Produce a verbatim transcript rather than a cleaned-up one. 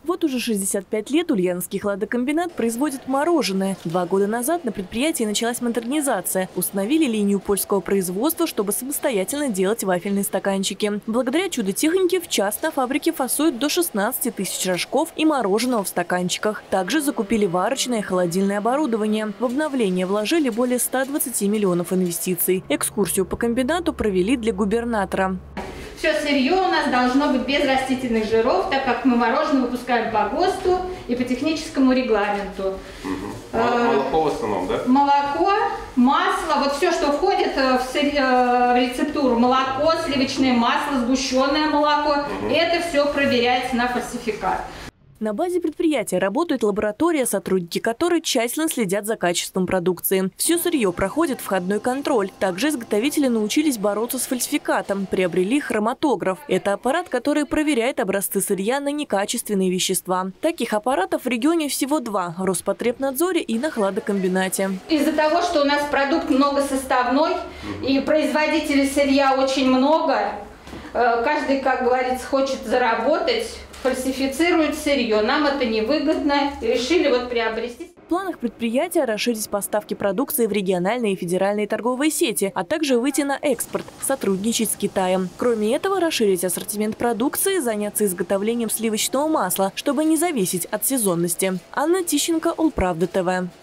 Вот уже шестьдесят пять лет Ульяновский хладокомбинат производит мороженое. Два года назад на предприятии началась модернизация. Установили линию польского производства, чтобы самостоятельно делать вафельные стаканчики. Благодаря чудо-технике в час на фабрике фасуют до шестнадцати тысяч рожков и мороженого в стаканчиках. Также закупили варочное и холодильное оборудование. В обновление вложили более ста двадцати миллионов инвестиций. Экскурсию по комбинату провели для губернатора. Все сырье у нас должно быть без растительных жиров, так как мы мороженое выпускаем по ГОСТу и по техническому регламенту. Угу. Молоко в основном, да? Молоко, масло, вот все, что входит в, в рецептуру. Молоко, сливочное масло, сгущенное молоко, угу. Это все проверяется на фальсификат. На базе предприятия работает лаборатория, сотрудники которой тщательно следят за качеством продукции. Все сырье проходит входной контроль. Также изготовители научились бороться с фальсификатом, приобрели хроматограф. Это аппарат, который проверяет образцы сырья на некачественные вещества. Таких аппаратов в регионе всего два – в Роспотребнадзоре и на хладокомбинате. Из-за того, что у нас продукт многосоставной и производителей сырья очень много, каждый, как говорится, хочет заработать, фальсифицируют сырье. Нам это невыгодно. Решили вот приобрести. В планах предприятия расширить поставки продукции в региональные и федеральные торговые сети, а также выйти на экспорт, сотрудничать с Китаем. Кроме этого, расширить ассортимент продукции, заняться изготовлением сливочного масла, чтобы не зависеть от сезонности. Анна Тищенко, Улправда ТВ.